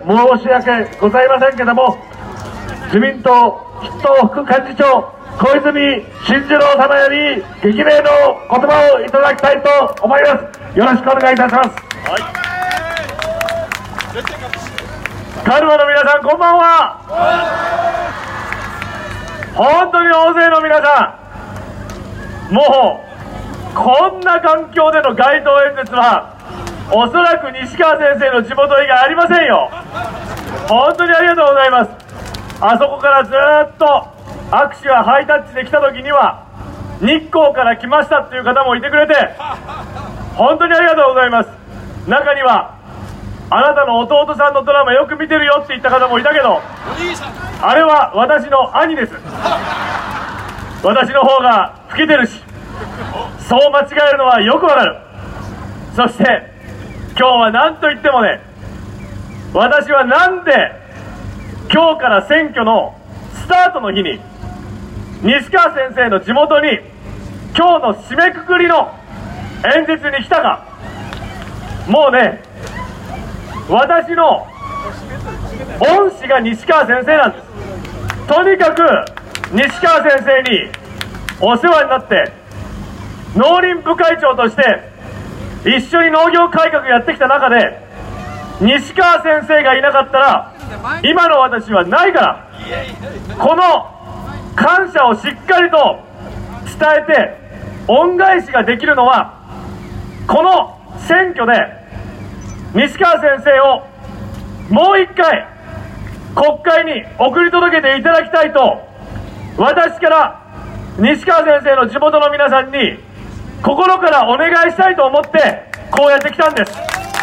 申し訳ございませんけども、自民党筆頭副幹事長小泉進次郎様より激励の言葉をいただきたいと思います。よろしくお願いいたします。カルマの皆さん、こんばんは。本当に大勢の皆さん、もうこんな環境での街頭演説はおそらく西川先生の地元以外ありませんよ。本当にありがとうございます。あそこからずっと握手やハイタッチで来た時には日光から来ましたっていう方もいてくれて本当にありがとうございます。中にはあなたの弟さんのドラマよく見てるよって言った方もいたけど、あれは私の兄です。私の方が老けてるし、そう間違えるのはよくわかる。そして今日は何と言ってもね、私はなんで今日から選挙のスタートの日に西川先生の地元に今日の締めくくりの演説に来たか。もうね、私の恩師が西川先生なんです。とにかく西川先生にお世話になって、農林部会長として一緒に農業改革やってきた中で、西川先生がいなかったら今の私はないから、この感謝をしっかりと伝えて恩返しができるのは、この選挙で西川先生をもう一回国会に送り届けていただきたいと、私から西川先生の地元の皆さんに心からお願いしたいと思ってこうやってきたんです。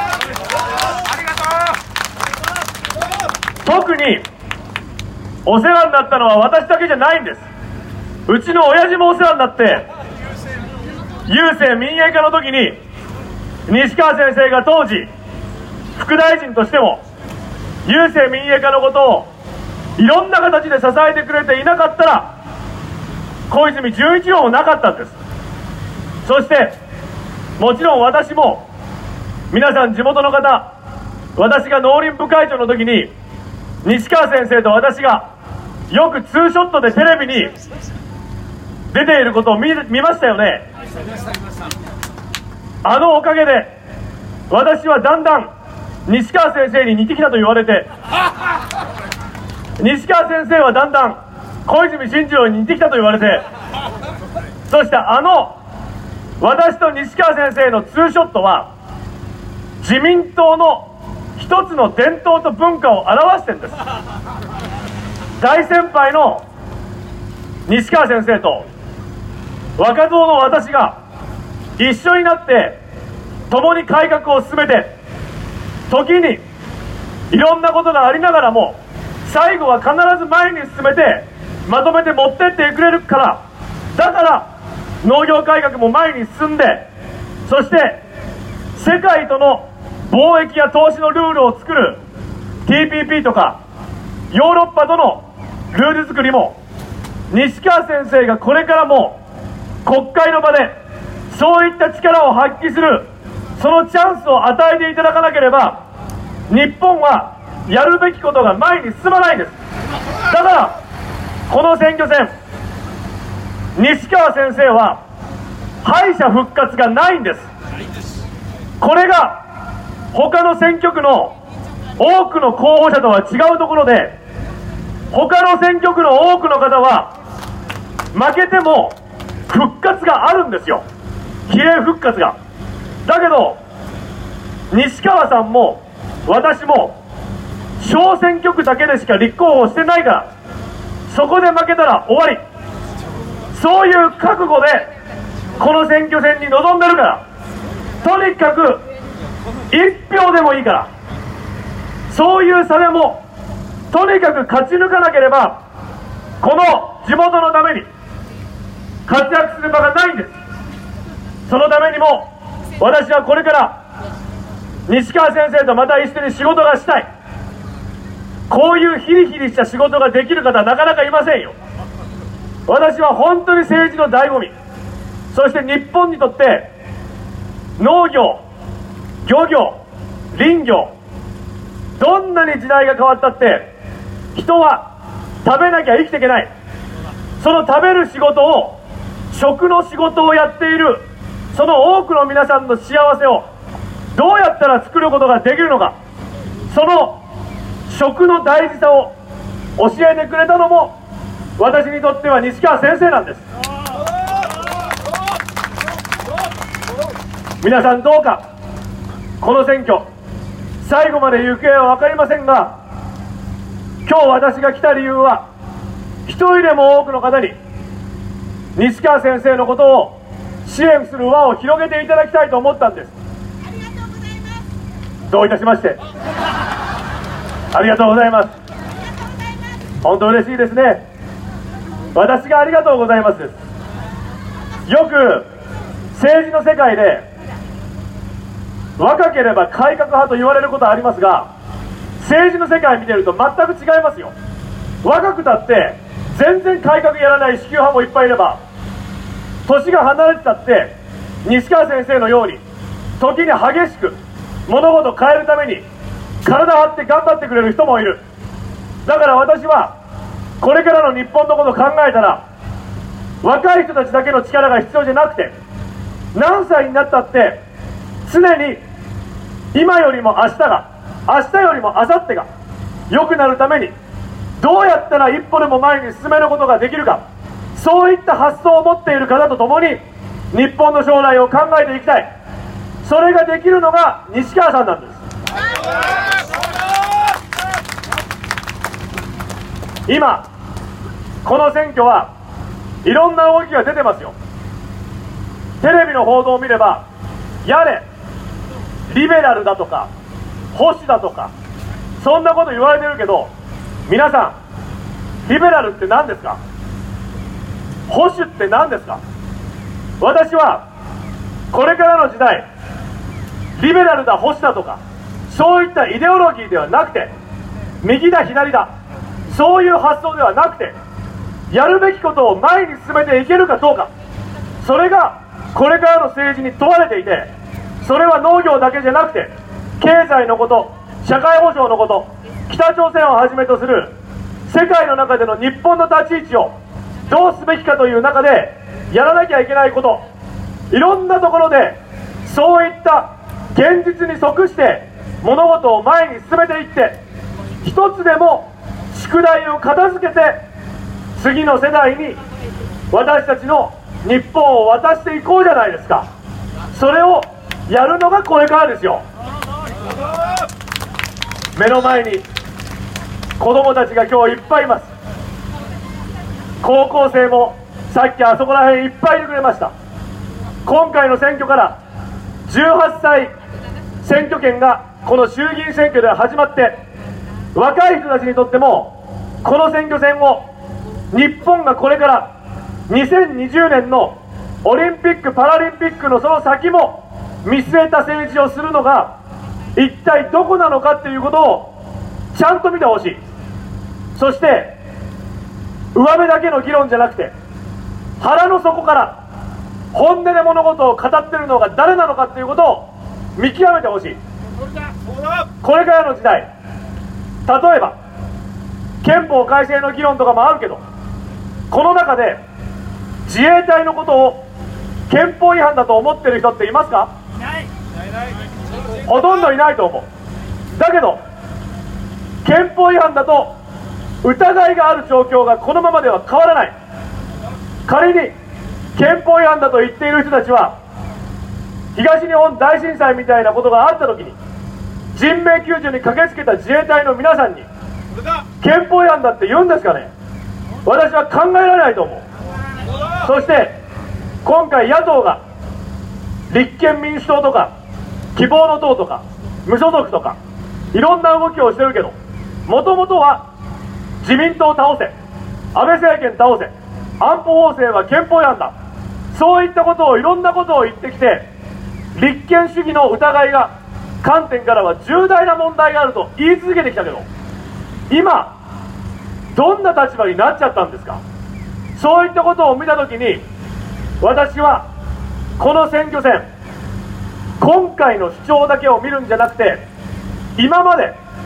特にお世話になったのは私だけじゃないんです。うちの親父もお世話になって、郵政民営化の時に西川先生が当時副大臣としても郵政民営化のことをいろんな形で支えてくれていなかったら小泉純一郎もなかったんです。そしてもちろん私も、皆さん地元の方、私が農林部会長の時に西川先生と私がよくツーショットでテレビに出ていることを見ましたよね。あのおかげで私はだんだん西川先生に似てきたと言われて、西川先生はだんだん小泉進次郎に似てきたと言われて、そして私と西川先生のツーショットは自民党の一つの伝統と文化を表してるんです。大先輩の西川先生と若造の私が一緒になって共に改革を進めて、時にいろんなことがありながらも最後は必ず前に進めてまとめて持ってってくれるから、だから農業改革も前に進んで、そして世界との貿易や投資のルールを作る TPP とかヨーロッパとのルール作りも西川先生がこれからも国会の場でそういった力を発揮する、そのチャンスを与えていただかなければ日本はやるべきことが前に進まないんです。だからこの選挙戦、西川先生は敗者復活がないんです。これが他の選挙区の多くの候補者とは違うところで、他の選挙区の多くの方は負けても復活があるんですよ、比例復活が。だけど西川さんも私も小選挙区だけでしか立候補してないから、そこで負けたら終わり、そういう覚悟でこの選挙戦に臨んでるから、とにかく1票でもいいから、そういう差でもとにかく勝ち抜かなければこの地元のために活躍する場がないんです。そのためにも私はこれから西川先生とまた一緒に仕事がしたい。こういうヒリヒリした仕事ができる方はなかなかいませんよ。私は本当に政治の醍醐味、そして日本にとって農業、漁業、林業、 どんなに時代が変わったって人は食べなきゃ生きていけない。その食べる仕事を、食の仕事をやっているその多くの皆さんの幸せをどうやったら作ることができるのか、その食の大事さを教えてくれたのも私にとっては西川先生なんです。皆さんどうかこの選挙最後まで行方は分かりませんが、今日私が来た理由は一人でも多くの方に西川先生のことを支援する輪を広げていただきたいと思ったんです。 ありがとうございます。 どういたしまして。ありがとうございます。本当嬉しいですね。私がありがとうございますです。よく政治の世界で若ければ改革派と言われることはありますが、政治の世界見てると全く違いますよ。若くたって全然改革やらない支給派もいっぱいいれば、年が離れてたって西川先生のように時に激しく物事を変えるために体張って頑張ってくれる人もいる。だから私はこれからの日本のことを考えたら、若い人たちだけの力が必要じゃなくて、何歳になったって常に今よりも明日が、明日よりも明後日が良くなるためにどうやったら一歩でも前に進めることができるか、そういった発想を持っている方と共に日本の将来を考えていきたい。それができるのが西川さんなんです。今この選挙はいろんな動きが出てますよ。テレビの報道を見れば、やれリベラルだとか保守だとかそんなこと言われてるけど、皆さんリベラルって何ですか？保守って何ですか？私はこれからの時代、リベラルだ保守だとかそういったイデオロギーではなくて、右だ左だそういう発想ではなくて、やるべきことを前に進めていけるかどうか、それがこれからの政治に問われていて、それは農業だけじゃなくて経済のこと、社会保障のこと、北朝鮮をはじめとする世界の中での日本の立ち位置をどうすべきかという中でやらなきゃいけないこと、いろんなところでそういった現実に即して物事を前に進めていって、一つでも宿題を片付けて次の世代に私たちの日本を渡していこうじゃないですか。それをやるのがこれからですよ。目の前に子供たちが今日いっぱいいます。高校生もさっきあそこら辺いっぱいいてくれました。今回の選挙から18歳選挙権がこの衆議院選挙で始まって、若い人たちにとってもこの選挙戦を、日本がこれから2020年のオリンピック・パラリンピックのその先も見据えた政治をするのが一体どこなのかっていうことをちゃんと見てほしい。そして上辺だけの議論じゃなくて、腹の底から本音で物事を語ってるのが誰なのかっていうことを見極めてほしい。これからの時代、例えば憲法改正の議論とかもあるけど、この中で自衛隊のことを憲法違反だと思ってる人っていますか？ほとんどいないと思う。だけど憲法違反だと疑いがある状況がこのままでは変わらない。仮に憲法違反だと言っている人たちは、東日本大震災みたいなことがあった時に人命救助に駆けつけた自衛隊の皆さんに憲法違反だって言うんですかね？私は考えられないと思う。そして今回野党が立憲民主党とか希望の党とか無所属とかいろんな動きをしてるけど、もともとは自民党を倒せ、安倍政権倒せ、安保法制は憲法違反だ、そういったことをいろんなことを言ってきて、立憲主義の疑いが観点からは重大な問題があると言い続けてきたけど、今どんな立場になっちゃったんですか？そういったことを見たときに、私はこの選挙戦、今回の主張だけを見るんじゃなくて、今まで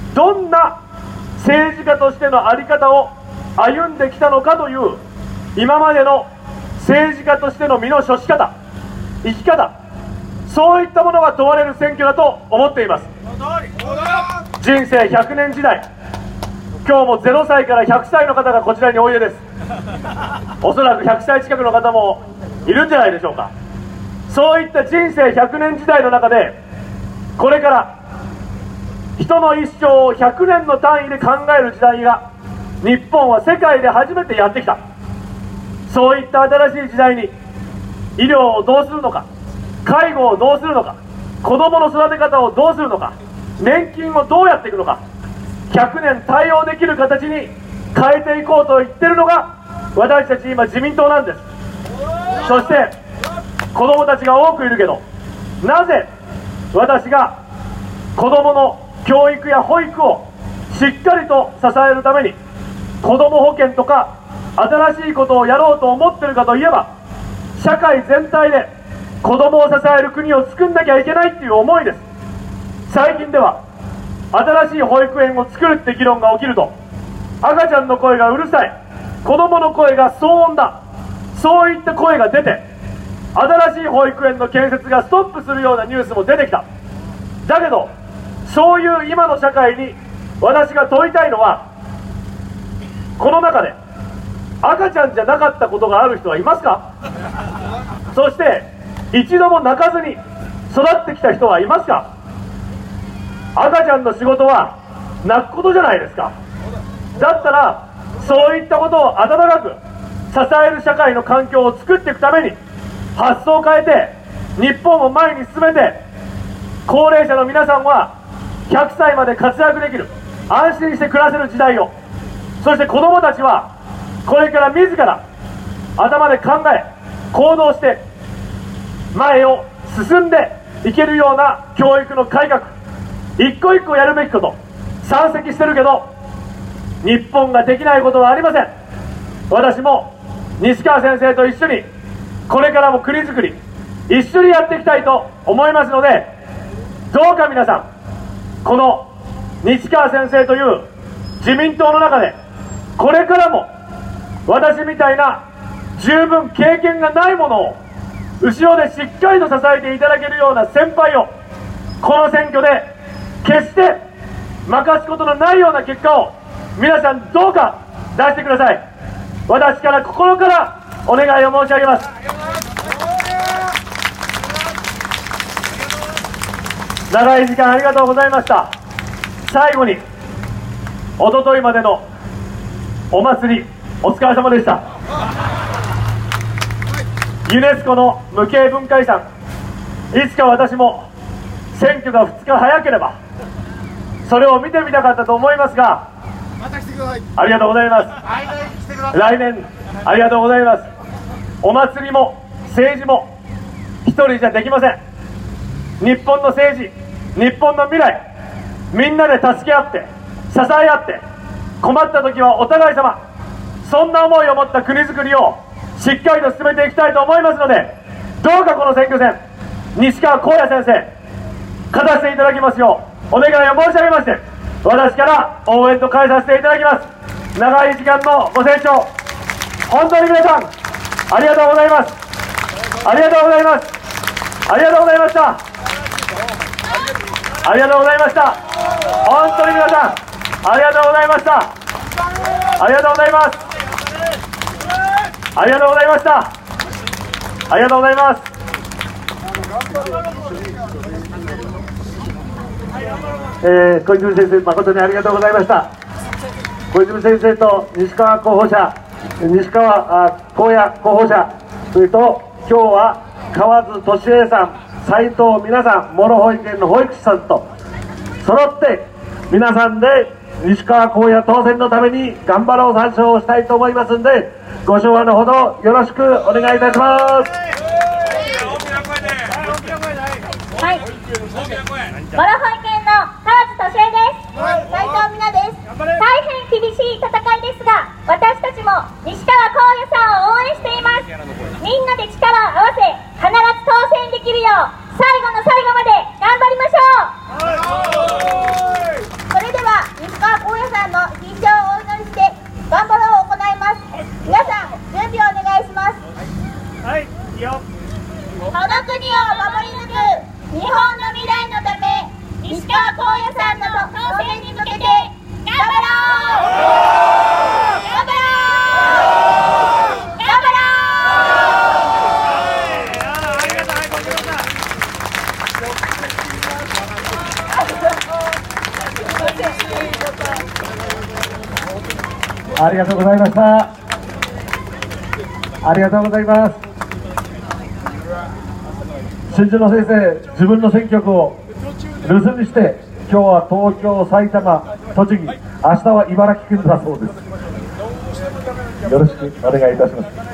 どんな政治家としての在り方を歩んできたのかという、今までの政治家としての身の処し方、生き方、そういったものが問われる選挙だと思っています。人生100年時代、今日も0歳から100歳の方がこちらにおいでです。おそらく100歳近くの方もいるんじゃないでしょうか。そういった人生100年時代の中で、これから人の一生を100年の単位で考える時代が日本は世界で初めてやってきた。そういった新しい時代に医療をどうするのか、介護をどうするのか、子どもの育て方をどうするのか、年金をどうやっていくのか、100年対応できる形に変えていこうと言ってるのが私たち今自民党なんです。そして子どもたちが多くいるけど、なぜ私が子どもの教育や保育をしっかりと支えるために子ども保険とか新しいことをやろうと思ってるかといえば、社会全体で子どもを支える国を作んなきゃいけないっていう思いです。最近では新しい保育園を作るって議論が起きると、赤ちゃんの声がうるさい、子どもの声が騒音だ、そういった声が出て、新しい保育園の建設がストップするようなニュースも出てきた。だけどそういう今の社会に私が問いたいのは、この中で赤ちゃんじゃなかったことがある人はいますか？そして一度も泣かずに育ってきた人はいますか？赤ちゃんの仕事は泣くことじゃないですか。だったらそういったことを温かく支える社会の環境を作っていくために発想を変えて日本を前に進めて、高齢者の皆さんは100歳まで活躍できる、安心して暮らせる時代を、そして子どもたちはこれから自ら頭で考え行動して前を進んでいけるような教育の改革、一個一個やるべきこと山積してるけど日本ができないことはありません。私も西川先生と一緒にこれからも国づくり一緒にやっていきたいと思いますので、どうか皆さんこの西川先生という自民党の中でこれからも私みたいな十分経験がないものを後ろでしっかりと支えていただけるような先輩をこの選挙で決して負かすことのないような結果を皆さんどうか出してください。私から心からお願いを申し上げます。長い時間ありがとうございました。最後におとといまでのお祭りお疲れ様でした。ユネスコの無形文化遺産、いつか私も選挙が2日早ければそれを見てみたかったと思いますが、ありがとうございます。来年ありがとうございます。お祭りも政治も一人じゃできません。日本の政治、日本の未来、みんなで助け合って支え合って困った時はお互い様、そんな思いを持った国づくりをしっかりと進めていきたいと思いますので、どうかこの選挙戦西川光也先生勝たせていただきますようお願いを申し上げまして、私から応援と返させていただきます。長い時間のご清聴本当に皆さんありがとうございます。ありがとうございます。ありがとうございました。ありがとうございました。本当に皆さんありがとうございました。ありがとうございます。ありがとうございました。ありがとうございます。小泉先生誠にありがとうございました。小泉先生と西川候補者、西川光也候補者、それと今日は河津俊恵さん、斉藤皆さん、諸保育園の保育士さんと揃って皆さんで西川光也当選のために頑張ろう参照をしたいと思いますので、ご唱和のほどよろしくお願いいたします。 はい、諸保育園の河津俊恵です。斉藤美奈です。大変厳しい戦いですが、私たちも西川光也さんを応援しています。みんなで力を合わせ必ず当選できるよう最後の最後まで頑張りましょう。それではさんの必勝をお祈りして頑張ろうを行います。皆さん準備をお願いします。 はい、いいよ。 この国を守り抜く日本の未来のため、西川晃也さんの当選に向けて頑張ろう。頑張ろう。頑張ろう。 ありがとう、はい、ごめんなさい。 ありがとうございました。ありがとうございます。新庄の先生、自分の選挙区を留守にして、今日は東京、埼玉、栃木、明日は茨城県だそうです。よろしくお願いいたします。